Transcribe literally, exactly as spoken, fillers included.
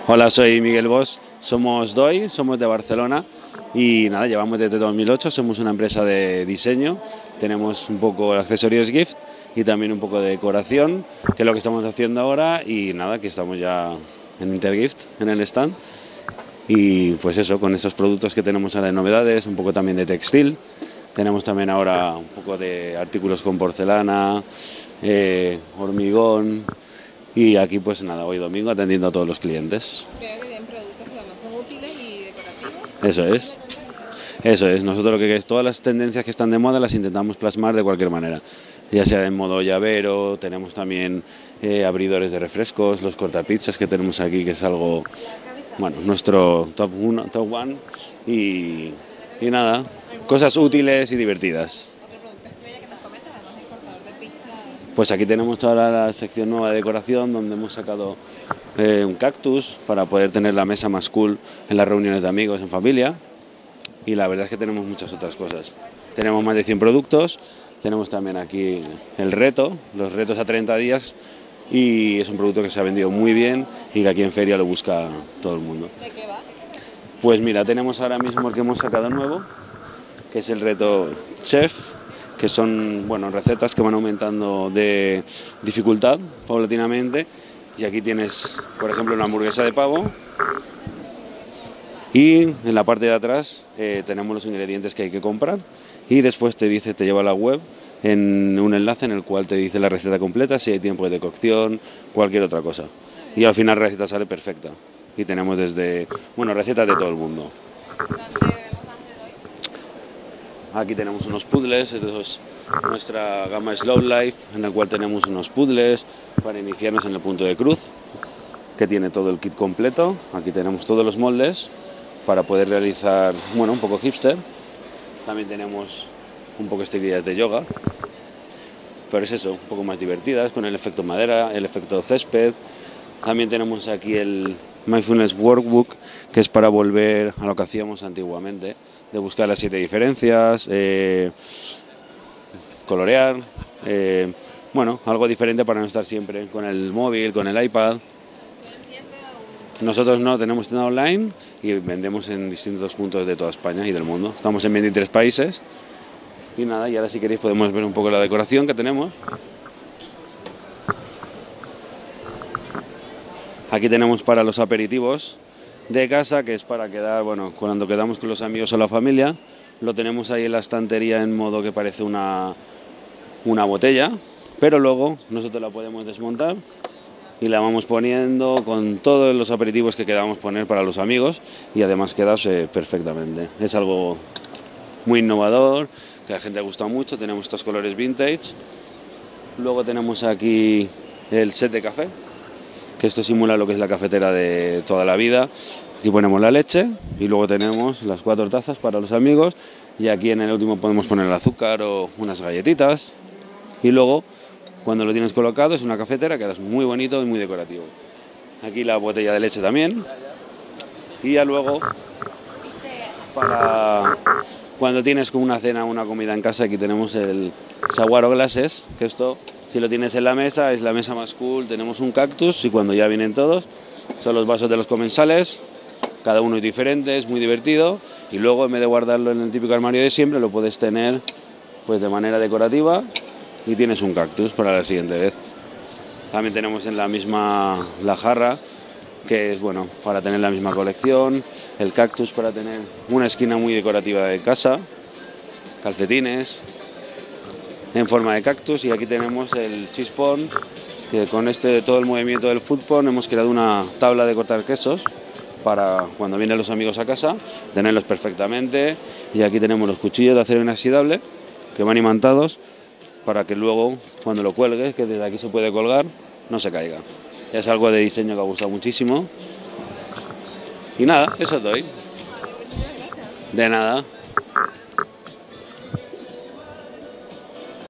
Hola, soy Miguel Bosch, somos Doi, somos de Barcelona y nada, llevamos desde dos mil ocho, somos una empresa de diseño, tenemos un poco de accesorios gift y también un poco de decoración, que es lo que estamos haciendo ahora y nada, que estamos ya en Intergift, en el stand. Y pues eso, con estos productos que tenemos ahora de novedades, un poco también de textil, tenemos también ahora un poco de artículos con porcelana, eh, hormigón. Y aquí pues nada, hoy domingo atendiendo a todos los clientes. Veo que tienen productos que además son útiles y decorativos. Eso es, eso es. Nosotros lo que es, todas las tendencias que están de moda las intentamos plasmar de cualquier manera. Ya sea en modo llavero, tenemos también eh, abridores de refrescos, los cortapizzas que tenemos aquí, que es algo, bueno, nuestro top uno, top one. Y, y nada, cosas útiles y divertidas. Otro producto estrella que nos comentas, además del cortador de pizza. Pues aquí tenemos toda la sección nueva de decoración donde hemos sacado eh, un cactus para poder tener la mesa más cool en las reuniones de amigos, en familia. Y la verdad es que tenemos muchas otras cosas. Tenemos más de cien productos, tenemos también aquí el reto, los retos a treinta días, y es un producto que se ha vendido muy bien y que aquí en feria lo busca todo el mundo. ¿De qué va? Pues mira, tenemos ahora mismo el que hemos sacado nuevo, que es el reto Chef, que son bueno, recetas que van aumentando de dificultad paulatinamente. Y aquí tienes, por ejemplo, una hamburguesa de pavo. Y en la parte de atrás eh, tenemos los ingredientes que hay que comprar. Y después te dice, te lleva a la web en un enlace en el cual te dice la receta completa, si hay tiempo de cocción, cualquier otra cosa. Y al final la receta sale perfecta. Y tenemos desde, bueno, recetas de todo el mundo. ¿Dónde vemos más de Doi? Aquí tenemos unos puzzles, esto es nuestra gama Slow Life, en la cual tenemos unos puzzles para iniciarnos en el punto de cruz, que tiene todo el kit completo. Aquí tenemos todos los moldes para poder realizar, bueno, un poco hipster. También tenemos un poco estilistas de yoga, pero es eso, un poco más divertidas, con el efecto madera, el efecto césped. También tenemos aquí el Mindfulness Workbook, que es para volver a lo que hacíamos antiguamente, de buscar las siete diferencias, eh, colorear, eh, bueno, algo diferente para no estar siempre con el móvil, con el iPad. Nosotros no, tenemos tienda online y vendemos en distintos puntos de toda España y del mundo. Estamos en veintitrés países y nada, y ahora si queréis podemos ver un poco la decoración que tenemos. Aquí tenemos para los aperitivos de casa, que es para quedar, bueno, cuando quedamos con los amigos o la familia. Lo tenemos ahí en la estantería en modo que parece una, una botella, pero luego nosotros la podemos desmontar y la vamos poniendo con todos los aperitivos que queramos poner para los amigos y además quedarse perfectamente. Es algo muy innovador, que a la gente le gusta mucho. Tenemos estos colores vintage. Luego tenemos aquí el set de café, que esto simula lo que es la cafetera de toda la vida. Aquí ponemos la leche y luego tenemos las cuatro tazas para los amigos y aquí en el último podemos poner el azúcar o unas galletitas. Y luego, cuando lo tienes colocado, es una cafetera, quedas muy bonito y muy decorativo. Aquí la botella de leche también. Y ya luego, para cuando tienes una cena o una comida en casa, aquí tenemos el Saguaro Glasses, que esto, si lo tienes en la mesa, es la mesa más cool. Tenemos un cactus y cuando ya vienen todos, son los vasos de los comensales, cada uno es diferente, es muy divertido. Y luego, en vez de guardarlo en el típico armario de siempre, lo puedes tener pues de manera decorativa y tienes un cactus para la siguiente vez. También tenemos en la misma la jarra, que es bueno para tener la misma colección, el cactus para tener una esquina muy decorativa de casa, calcetines en forma de cactus, y aquí tenemos el cheese pond, que con este todo el movimiento del food pond hemos creado una tabla de cortar quesos para cuando vienen los amigos a casa tenerlos perfectamente. Y aquí tenemos los cuchillos de acero inoxidable que van imantados para que luego cuando lo cuelgues, que desde aquí se puede colgar, no se caiga. Es algo de diseño que ha gustado muchísimo. Y nada, eso doy. Muchísimas gracias. De nada.